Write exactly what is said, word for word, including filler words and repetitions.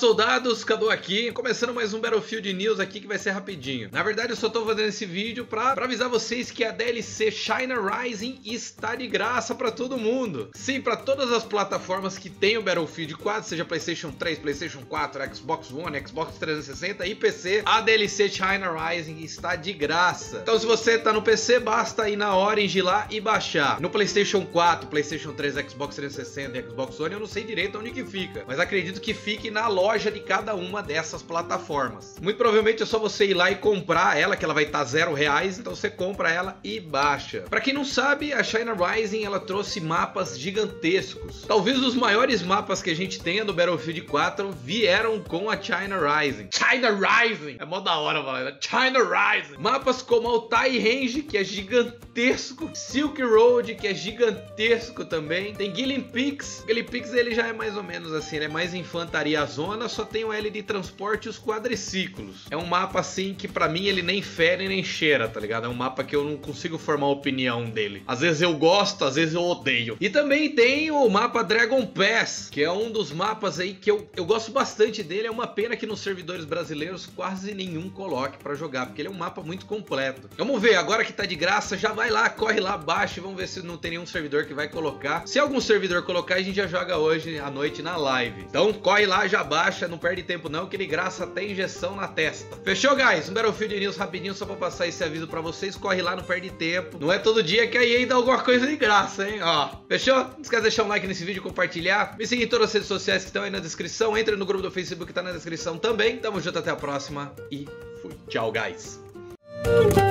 soldados, Cadu aqui, começando mais um Battlefield News aqui que vai ser rapidinho. Na verdade eu só tô fazendo esse vídeo pra, pra avisar vocês que a D L C China Rising está de graça pra todo mundo. Sim, pra todas as plataformas que tem o Battlefield quatro, seja PlayStation três, PlayStation quatro, Xbox One, Xbox trezentos e sessenta e P C, a D L C China Rising está de graça. Então se você tá no P C, basta ir na Orange lá e baixar. No PlayStation quatro, PlayStation três, Xbox trezentos e sessenta e Xbox One eu não sei direito onde que fica, mas acredito que fique na loja de cada uma dessas plataformas. Muito provavelmente é só você ir lá e comprar ela, que ela vai estar zero reais, então você compra ela e baixa. Pra quem não sabe, a China Rising ela trouxe mapas gigantescos. Talvez os maiores mapas que a gente tenha no Battlefield quatro vieram com a China Rising. China Rising! É mó da hora, galera. China Rising! Mapas como Altai Range, que é gigantesco. Silk Road, que é gigantesco também. Tem Gilling Peaks. Gilling Peaks ele já é mais ou menos assim, ele é mais infantaria zona, só tem o L de transporte e os quadriciclos. É um mapa assim que pra mim ele nem fere nem cheira, tá ligado? É um mapa que eu não consigo formar opinião dele. Às vezes eu gosto, às vezes eu odeio. E também tem o mapa Dragon Pass, que é um dos mapas aí que eu, eu gosto bastante dele. É uma pena que nos servidores brasileiros quase nenhum coloque pra jogar, porque ele é um mapa muito completo. Vamos ver, agora que tá de graça, já vai lá, corre lá, baixa e vamos ver se não tem nenhum servidor que vai colocar. Se algum servidor colocar, a gente já joga hoje à noite na live. Então corre lá, já baixa, não perde tempo não, que ele graça até injeção na testa. Fechou, guys? Um Battlefield News rapidinho só pra passar esse aviso pra vocês. Corre lá, não perde tempo. Não é todo dia que a E A dá alguma coisa de graça, hein? Ó, fechou? Não esquece de deixar um like nesse vídeo, compartilhar. Me siga em todas as redes sociais que estão aí na descrição. Entre no grupo do Facebook que tá na descrição também. Tamo junto, até a próxima e fui. Tchau, guys.